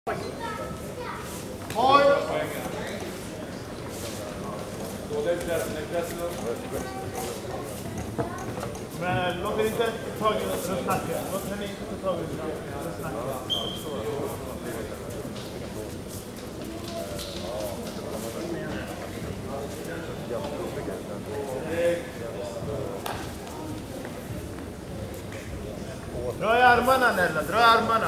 Oj! Men låt er inte ta tag i runt nacken. Låt henne inte ta tag i runt nacken. Dra i armarna, Nella. Dra i armarna.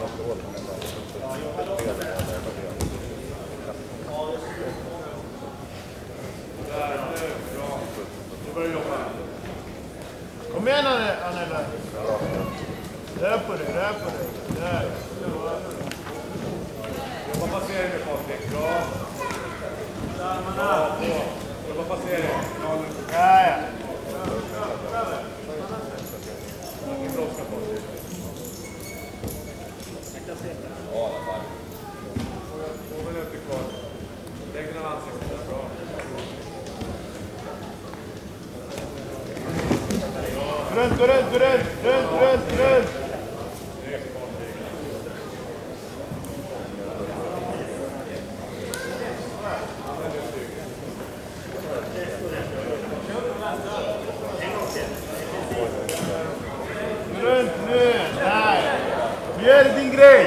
Kom igen, Anella. Rör på dig, rör på dig. Där. Jobba passering nu, Patrik. Bra. Armarna. Jobba passering. Ja, ja. Ingen brådska, Patrik. Ja, i alla fall. 2 minuter kvar. Lägg den av ansiktet. Bra. Runt. Runt nu, där. Gör din grej.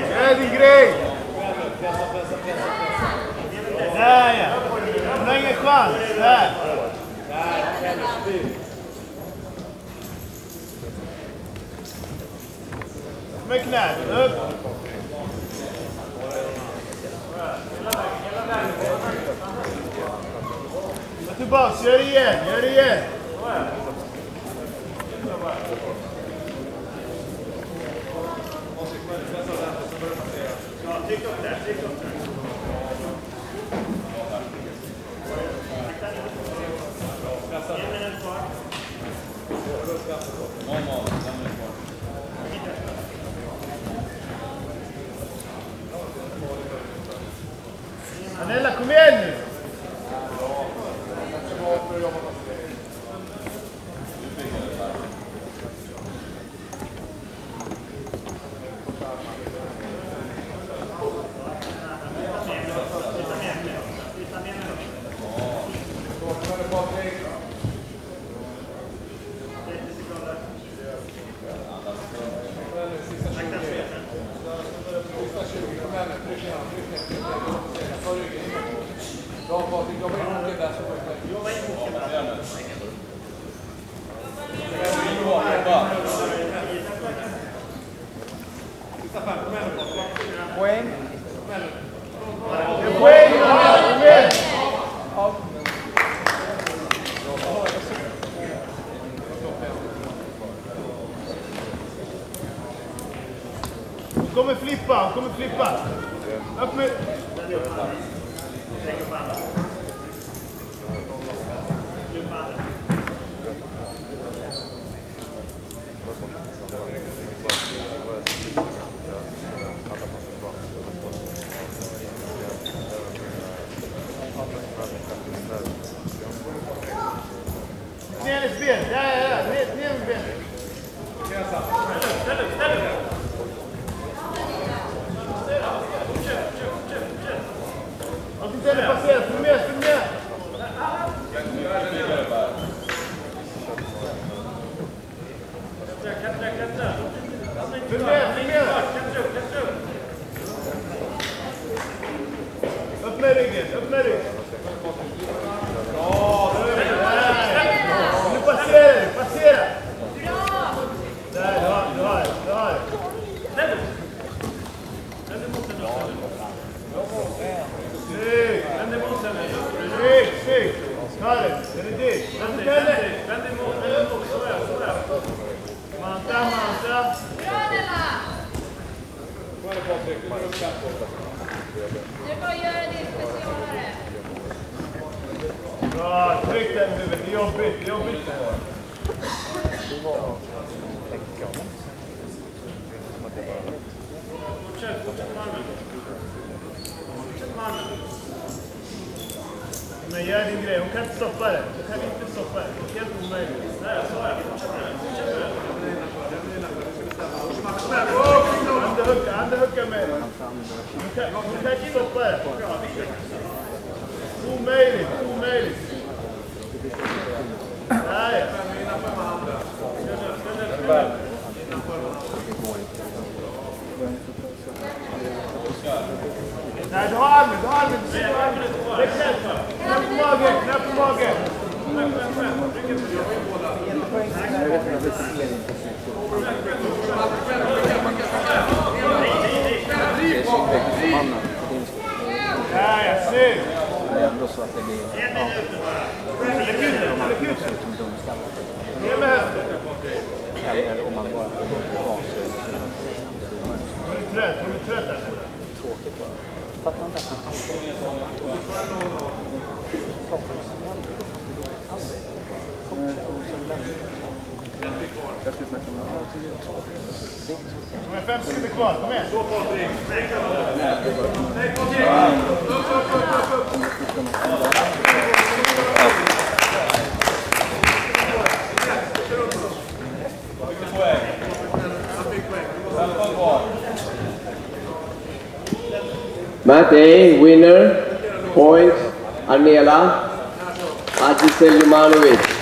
Där, ja. Du har ingen chans. Där. Med knät, upp. Ta tillbaks, gör igen. Tryck upp där. En minut kvar. Anella, kom igen nu! Bra, Patrik. Jobba in boken där. Jobba in boken där. Poäng! Han kommer flippa. Upp med... Ner i ben. Ja. Ner med benet. Ställ upp. Låt inte henne passera. Följ med. Klättra. Följ med. Klättra upp. Upp med ryggen. Bra. Nu passera. Där, du har. Ställ upp. Vänd emot den då. Vänd emot den. Snyggt. Karin, är det dit? Vänd emot. Så är det. Manta. Bra, Nella! Kom igen, Patrik. Du går upp där. Du får göra din specialare. Bra, tryck den huvudet. Det är jobbigt. Fortsätt med armen. Men gör din grej. Hon kan inte stoppa det. Det är helt omöjligt. Nej, så är det. Fortsätt med det. Andra huckar med. Du kan inte stoppa det. Omöjligt. Nej. Nej, du har armen. Det är knäpp på magen. Ja, snyggt. Det är ändå så att det blir eller om man bara får Är du trött eller? tråkigt bara. Fattar inte att De är 5 sekunder kvar, kom igen. Match A, winner, points, Anela Haji Seljumanovic.